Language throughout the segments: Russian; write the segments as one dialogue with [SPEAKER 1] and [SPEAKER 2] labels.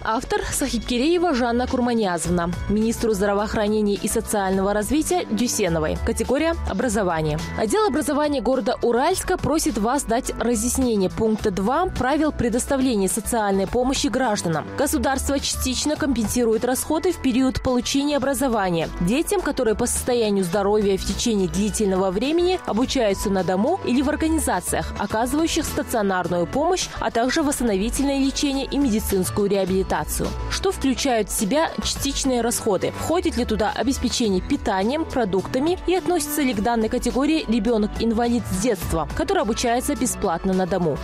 [SPEAKER 1] Автор – Сахибкереева Жанна Курманиязовна. Министру здравоохранения и социального развития Дюсеновой. Категория – образование. Отдел образования города Уральска просит вас дать разъяснение пункта 2 правил предоставления социальной помощи гражданам. Государство частично компенсирует расходы в период получения образования детям, которые по состоянию здоровья в течение длительного времени обучаются на дому или в организациях, оказывающих стационарную помощь, а также восстановительное лечение и медицинскую реабилитацию. Что включают в себя частичные расходы? Входит ли туда обеспечение питанием, продуктами и относится ли к данной категории ребенок-инвалид с детства, который обучается бесплатно на дому?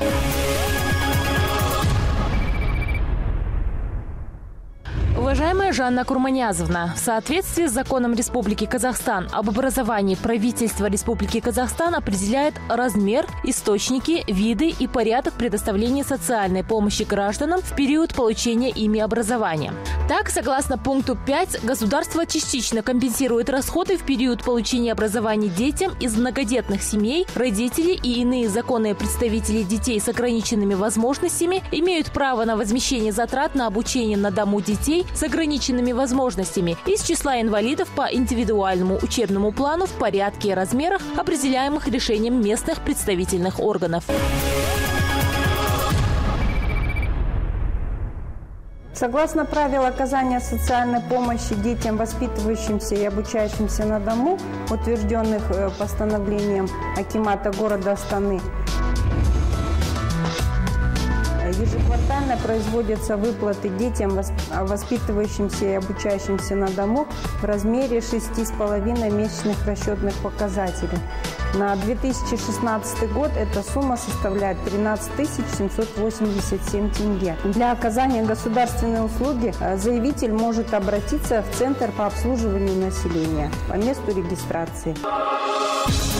[SPEAKER 1] Уважаемая Жанна Курманиязовна, в соответствии с законом Республики Казахстан об образовании правительство Республики Казахстан определяет размер, источники, виды и порядок предоставления социальной помощи гражданам в период получения ими образования. Так, согласно пункту 5, государство частично компенсирует расходы в период получения образования детям из многодетных семей, родители и иные законные представители детей с ограниченными возможностями имеют право на возмещение затрат на обучение на дому детей с ограниченными возможностями из числа инвалидов по индивидуальному учебному плану в порядке и размерах, определяемых решением местных представительных органов.
[SPEAKER 2] Согласно правил оказания социальной помощи детям, воспитывающимся и обучающимся на дому, утвержденных постановлением акимата города Астаны, ежеквартально производятся выплаты детям, воспитывающимся и обучающимся на дому в размере 6,5 месячных расчетных показателей. На 2016 год эта сумма составляет 13 787 тенге. Для оказания государственной услуги заявитель может обратиться в Центр по обслуживанию населения по месту регистрации.